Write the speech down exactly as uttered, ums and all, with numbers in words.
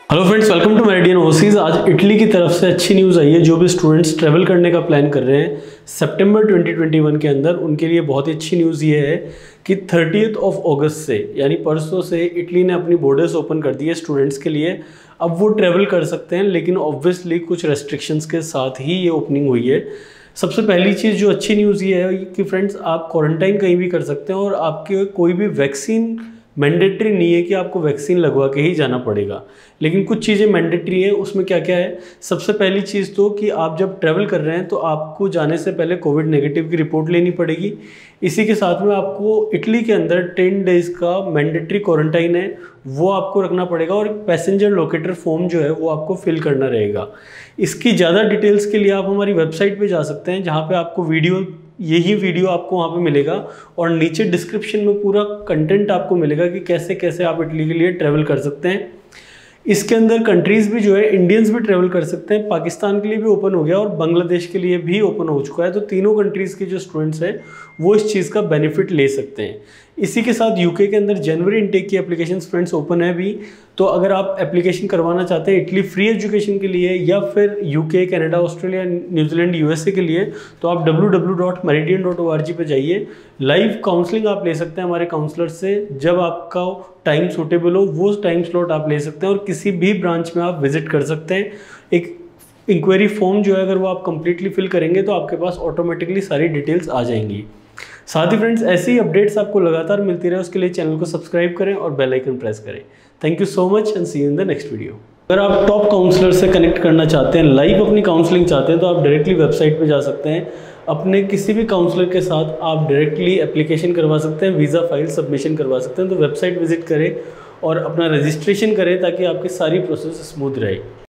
Hello friends, welcome to Meridian Overseas. आज Italy की तरफ से अच्छी न्यूज़ आई है। जो भी स्टूडेंट्स ट्रैवल करने का प्लान कर रहे हैं सितंबर ट्वेंटी ट्वेंटी वन के अंदर, उनके लिए बहुत ही अच्छी न्यूज़ ये है कि थर्टियथ ऑफ अगस्त से यानी परसों से इटली ने अपनी बॉर्डर्स ओपन कर दी है स्टूडेंट्स के लिए। अब वो ट्रैवल कर सकते हैं, लेकिन ऑब्वियसली कुछ रेस्ट्रिक्शंस के साथ ही ये ओपनिंग हुई है। सबसे पहली चीज़ जो अच्छी न्यूज़ ये है कि फ्रेंड्स आप क्वारंटाइन कहीं भी कर सकते हैं और आपके कोई भी वैक्सीन मैंडेटरी नहीं है कि आपको वैक्सीन लगवा के ही जाना पड़ेगा। लेकिन कुछ चीज़ें मैंडेटरी है। उसमें क्या क्या है? सबसे पहली चीज़ तो कि आप जब ट्रैवल कर रहे हैं तो आपको जाने से पहले कोविड नेगेटिव की रिपोर्ट लेनी पड़ेगी। इसी के साथ में आपको इटली के अंदर टेन डेज़ का मैंडेटरी क्वारंटाइन है, वो आपको रखना पड़ेगा। और पैसेंजर लोकेटर फॉर्म जो है वो आपको फिल करना रहेगा। इसकी ज़्यादा डिटेल्स के लिए आप हमारी वेबसाइट पे जा सकते हैं, जहाँ पे आपको वीडियो यही वीडियो आपको वहाँ पे मिलेगा और नीचे डिस्क्रिप्शन में पूरा कंटेंट आपको मिलेगा कि कैसे कैसे आप इटली के लिए ट्रैवल कर सकते हैं। इसके अंदर कंट्रीज़ भी जो है इंडियंस भी ट्रैवल कर सकते हैं। पाकिस्तान के लिए भी ओपन हो गया और बांग्लादेश के लिए भी ओपन हो चुका है। तो तीनों कंट्रीज़ के जो स्टूडेंट्स हैं वो इस चीज़ का बेनिफिट ले सकते हैं। इसी के साथ यूके के अंदर जनवरी इनटेक की एप्लीकेशन फ्रेंड्स ओपन है भी। तो अगर आप एप्लीकेशन करवाना चाहते हैं इटली फ्री एजुकेशन के लिए या फिर UK, Canada, Australia, New Zealand, USA के लिए, तो आप W W W dot Meridian dot O R G पे जाइए। लाइव काउंसलिंग आप ले सकते हैं हमारे काउंसलर से। जब आपका टाइम सूटेबल हो वो टाइम स्लॉट आप ले सकते हैं और किसी भी ब्रांच में आप विजिट कर सकते हैं। एक इंक्वायरी फॉर्म जो है अगर वो आप कंप्लीटली फिल करेंगे तो आपके पास ऑटोमेटिकली सारी डिटेल्स आ जाएंगी। साथ ही फ्रेंड्स ऐसी अपडेट्स आपको लगातार मिलती रहे उसके लिए चैनल को सब्सक्राइब करें और बेल आइकन प्रेस करें। Thank you so much and see you in the next video. अगर आप टॉप काउंसलर से कनेक्ट करना चाहते हैं, लाइव अपनी काउंसलिंग चाहते हैं, तो आप डायरेक्टली वेबसाइट पे जा सकते हैं। अपने किसी भी काउंसलर के साथ आप डायरेक्टली एप्लीकेशन करवा सकते हैं, वीज़ा फाइल सबमिशन करवा सकते हैं। तो वेबसाइट विजिट करें और अपना रजिस्ट्रेशन करें ताकि आपकी सारी प्रोसेस स्मूथ रहे।